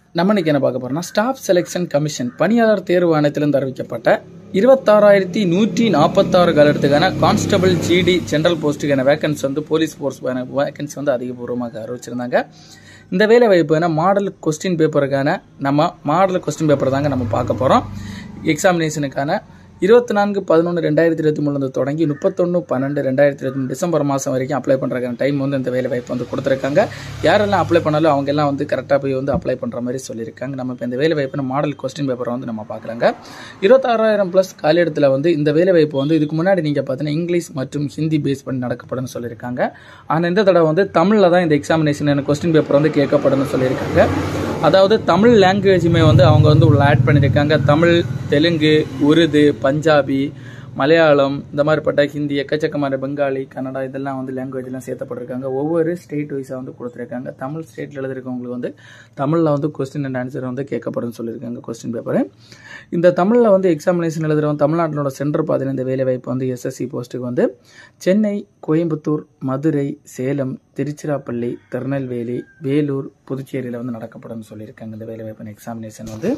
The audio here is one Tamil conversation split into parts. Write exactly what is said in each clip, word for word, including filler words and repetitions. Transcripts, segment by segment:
நம்ம இன்னைக்கு என்ன பார்க்க போறோம்னா ஸ்டாஃப் செலெக்ஷன் கமிஷன் பணியாளர் தேர்வு ஆணையத்திலிருந்து அறிவிக்கப்பட்ட இருபத்தாறாயிரத்தி நூற்றி நாற்பத்தாறு காலத்துக்கான கான்ஸ்டபிள் ஜிடி ஜெனரல் போஸ்ட்டுக்கான வேகன்சி வந்து போலீஸ் போர்ஸ் வேகன்சி வந்து அதிகபூர்வமாக அறிவிச்சிருந்தாங்க. இந்த வேலை வாய்ப்பு மாடல் கொஸ்டின் பேப்பருக்கான நம்ம மாடல் கொஸ்டின் பேப்பர் தாங்க நம்ம பார்க்க போகிறோம். எக்ஸாமினேஷனுக்கான இருபத்தி நான்கு பதினொன்று ரெண்டாயிரத்தி இருபத்தி மூணுல தொடங்கி முப்பத்தொன்று பன்னெண்டு ரெண்டாயிரத்தி இருபத்தி மூணு டிசம்பர் மாதம் வரைக்கும் அப்ளை பண்ணுறதுக்கான டைம் வந்து இந்த வேலை வாய்ப்பு வந்து கொடுத்துருக்காங்க. யாரெல்லாம் அப்ளை பண்ணாலும் அவங்க எல்லாம் வந்து கரெக்டாக போய் வந்து அப்ளை பண்ணுற மாதிரி சொல்லியிருக்காங்க. நம்ம இப்போ இந்த வேலை வாய்ப்பு மாடல் கொஸ்டின் பேப்பரை வந்து நம்ம பார்க்குறாங்க. இருபத்தாறாயிரம் ப்ளஸ் காலியிடத்தில் வந்து இந்த வேலை வாய்ப்பு வந்து இதுக்கு முன்னாடி நீங்கள் பார்த்தீங்கன்னா இங்கிலீஷ் மற்றும் ஹிந்தி பேஸ் பண்ணி நடக்கப்படும் சொல்லியிருக்காங்க. ஆனால் இந்த தடவை வந்து தமிழில் தான் இந்த எக்ஸாமினேஷன் கொஸ்டின் பேப்பர் வந்து கேட்கப்படும் சொல்லியிருக்காங்க. அதாவது தமிழ் லாங்குவேஜுமே வந்து அவங்க வந்து உள்ள ஆட் பண்ணியிருக்காங்க. தமிழ், தெலுங்கு, உருது, பஞ்சாபி, மலையாளம், இந்த மாதிரிப்பட்ட ஹிந்தி, எக்கச்சக்கமான பெங்காலி, கன்னடா இதெல்லாம் வந்து லாங்குவேஜ்லாம் சேர்த்தப்பட்டிருக்காங்க. ஒவ்வொரு ஸ்டேட் வைஸாக வந்து கொடுத்துருக்காங்க. தமிழ் ஸ்டேட்டில் எழுதிருக்கவங்களுக்கு வந்து தமிழில் வந்து கொஸ்டின் அண்ட் ஆன்சர் வந்து கேட்கப்படும் சொல்லியிருக்காங்க கொஸ்டின் பேப்பர். இந்த தமிழில் வந்து எக்ஸாமினேஷன் எழுதுகிறவங்க தமிழ்நாட்டினோட சென்டர் பார்த்தீங்கன்னா இந்த வேலை வாய்ப்பு வந்து எஸ்எஸ்சி போஸ்ட்டுக்கு வந்து சென்னை, கோயம்புத்தூர், மதுரை, சேலம், திருச்சிராப்பள்ளி, திருநெல்வேலி, வேலூர், புதுச்சேரியில் வந்து நடக்கப்படும் சொல்லியிருக்காங்க. இந்த வேலை வாய்ப்பு எக்ஸாமினேஷன் வந்து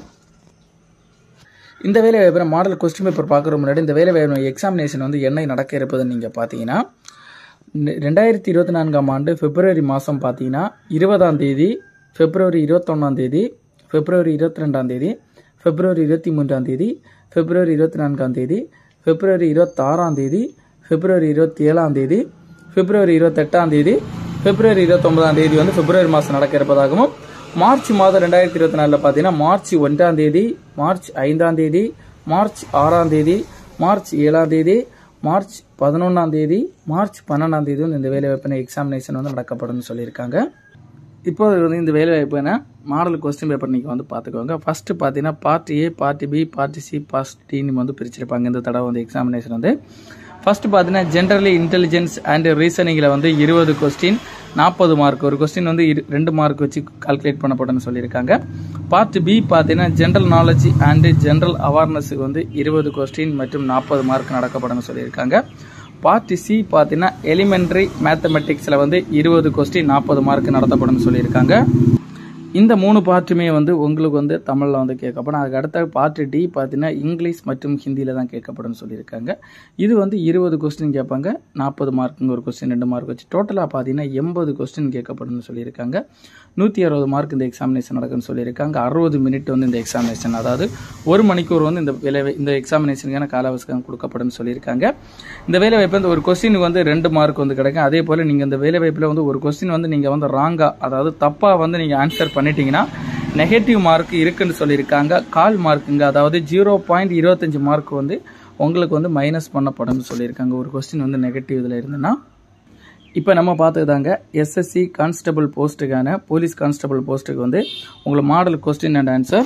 இந்த வேலை வாய்ப்பு மாடல் கொஸ்டின் பேப்பர் பார்க்குற முன்னாடி இந்த வேலை வாய்ப்பு எக்ஸாமினேஷன் வந்து என்ன நடக்க இருப்பதுன்னு நீங்கள் பார்த்தீங்கன்னா ரெண்டாயிரத்தி இருபத்தி நான்காம் ஆண்டு பிப்ரவரி மாதம் பார்த்தீங்கன்னா இருபதாம் தேதி, பிப்ரவரி இருபத்தொன்னாம் தேதி, பிப்ரவரி இருபத்தி ரெண்டாம் தேதி, பிப்ரவரி இருபத்தி மூன்றாம் தேதி, பிப்ரவரி இருபத்தி நான்காம் தேதி, பிப்ரவரி இருபத்தாறாம் தேதி, பிப்ரவரி இருபத்தி ஏழாம் தேதி, பிப்ரவரி இருபத்தெட்டாம் தேதி, பிப்ரவரி இருபத்தொன்பதாம் தேதி வந்து பிப்ரவரி மாதம் நடக்க இருப்பதாகவும் மார்ச் மாதம் ரெண்டாயிரத்தி இருபத்தி நாலுல பார்த்தீங்கன்னா மார்ச் ஒன்றாம் தேதி, மார்ச் ஐந்தாம் தேதி, மார்ச் ஆறாம் தேதி, மார்ச் ஏழாம் தேதி, மார்ச் பதினொன்றாம் தேதி, மார்ச் பன்னெண்டாம் தேதி வந்து இந்த வேலைவாய்ப்பு எக்ஸாமினேஷன் வந்து நடக்கப்படும் சொல்லியிருக்காங்க. இப்போ வந்து இந்த வேலைவாய்ப்பு மாடல் கொஸ்டின் பேப்பர் நீங்கள் வந்து பார்த்துக்கோங்க. ஃபர்ஸ்ட் பார்த்தீங்கன்னா part A, part B, part C, part டின்னு வந்து பிரிச்சிருப்பாங்க. இந்த தடவை வந்து எக்ஸாமினேஷன் வந்து ஃபர்ஸ்ட் பார்த்தீங்கன்னா ஜென்ரலி இன்டெலிஜென்ஸ் அண்ட் ரீசனிங்கில் வந்து இருபது கொஸ்டின், நாற்பது மார்க். ஒரு கொஸ்டின் வந்து ரெண்டு மார்க் வச்சு கால்குலேட் பண்ணப்படும் சொல்லியிருக்காங்க. பார்ட் பி பார்த்தீங்கன்னா ஜென்ரல் நாலேஜ் அண்ட் ஜென்ரல் அவேர்னஸுக்கு வந்து இருபது கொஸ்டின் மற்றும் நாற்பது மார்க் நடக்கப்படும் சொல்லியிருக்காங்க. பார்ட் சி பார்த்தீங்கன்னா எலிமெண்ட்ரி மேத்தமெட்டிக்ஸில் வந்து இருபது கொஸ்டின், நாற்பது மார்க் நடத்தப்படும் சொல்லியிருக்காங்க. இந்த மூணு பார்ட்டுமே வந்து உங்களுக்கு வந்து தமிழில் வந்து கேட்கப்படும். அதுக்கு அடுத்த பார்ட் டி பார்த்தீங்கன்னா இங்கிலீஷ் மற்றும் ஹிந்தியில் தான் கேட்கப்படும் சொல்லியிருக்காங்க. இது வந்து இருபது கொஸ்டின் கேட்பாங்க, நாற்பது மார்க்குங்க ஒரு கொஸ்டின், ரெண்டு மார்க் வச்சு டோட்டலாக பார்த்தீங்கன்னா எண்பது கொஸ்டின் கேட்கப்படும் சொல்லியிருக்காங்க. நூற்றி அறுபது மார்க் இந்த எக்ஸாமினேஷன் நடக்குன்னு சொல்லியிருக்காங்க. அறுபது மினிட் வந்து இந்த எக்ஸாமினேஷன், அதாவது ஒரு மணிக்கூர் வந்து இந்த வேலை இந்த எக்ஸாமினேஷனுக்கான கால அவகாசம் கொடுக்கப்படும் சொல்லியிருக்காங்க. இந்த வேலை வாய்ப்பு வந்து ஒரு கொஸ்டினுக்கு வந்து ரெண்டு மார்க் வந்து கிடைக்கும். அதே போல் நீங்கள் இந்த வேலை வாய்ப்பில் வந்து ஒரு கொஸ்டின் வந்து நீங்கள் வந்து ராங்கா, அதாவது தப்பாக வந்து நீங்கள் ஆன்சர் பண்ணிட்டீங்கன்னா நெகட்டிவ் மார்க் இருக்குன்னு சொல்லியிருக்காங்க. கால் மார்க்குங்க, அதாவது ஜீரோ பாயிண்ட் இருபத்தஞ்சு மார்க் வந்து உங்களுக்கு வந்து மைனஸ் பண்ணப்படும் சொல்லியிருக்காங்க ஒரு கொஸ்டின் வந்து நெகட்டிவ் இதில் இருந்துன்னா. இப்போ நம்ம பார்த்துதாங்க எஸ்எஸ்சி கான்ஸ்டபிள் போஸ்ட்டுக்கான போலீஸ் கான்ஸ்டபிள் போஸ்ட்டுக்கு வந்து உங்களுக்கு மாடல் கொஸ்டின் அண்ட் ஆன்சர்.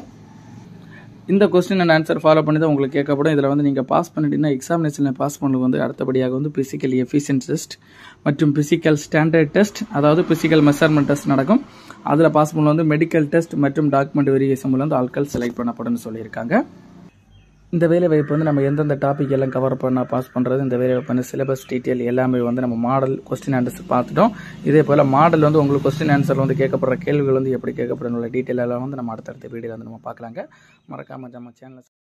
இந்த கொஸ்டின் அண்ட் ஆன்சர் ஃபாலோ பண்ணி தான் உங்களுக்கு கேட்கப்படும். இதில் வந்து நீங்கள் பாஸ் பண்ணிட்டீங்கன்னா எக்ஸாமினேஷனில் பாஸ் பண்ணது வந்து அடுத்தபடியாக வந்து பிசிக்கல் எஃபிஷியன்சி டெஸ்ட் மற்றும் பிசிக்கல் ஸ்டாண்டர்ட் டெஸ்ட், அதாவது பிசிக்கல் மெஷர்மெண்ட் டெஸ்ட் நடக்கும். அதில் பாஸ் பண்ண வந்து மெடிக்கல் டெஸ்ட் மற்றும் டாக்குமெண்ட் வெரிஃபிகேஷன் மூலம் வந்து ஆட்கள் செலக்ட் பண்ணப்படும் சொல்லியிருக்காங்க. இந்த வேலை வாய்ப்பு வந்து நம்ம எந்தெந்த டாபிக் எல்லாம் கவர் பண்ண பாஸ் பண்ணுறது, இந்த வேலை வாய்ப்பு சிலபஸ் டீட்டெயில் எல்லாமே வந்து நம்ம மாடல் கொஸ்டின் ஆன்சர் பார்த்துட்டோம். இதே போல் மாடல் வந்து உங்களுக்கு கொஸ்டின் ஆன்சர் வந்து கேட்கப்படுற கேள்விகள் வந்து எப்படி கேட்கப்படும் டீட்டெயில் எல்லாம் வந்து நம்ம அடுத்தடுத்த வீடியோவில் வந்து நம்ம பார்க்கலாங்க. மறக்காம நம்ம சேனல்